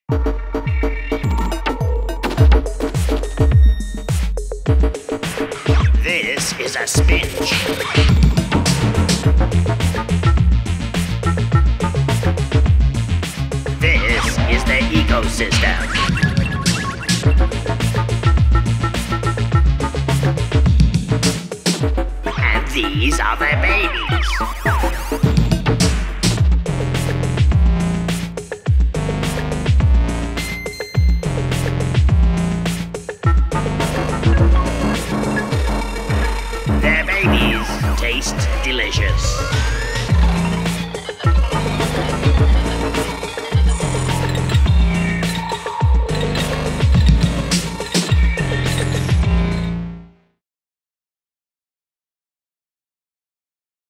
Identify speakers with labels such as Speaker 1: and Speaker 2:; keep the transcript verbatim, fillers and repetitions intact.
Speaker 1: This is a spinch. This is the ecosystem. And these are the babies. Their babies taste delicious.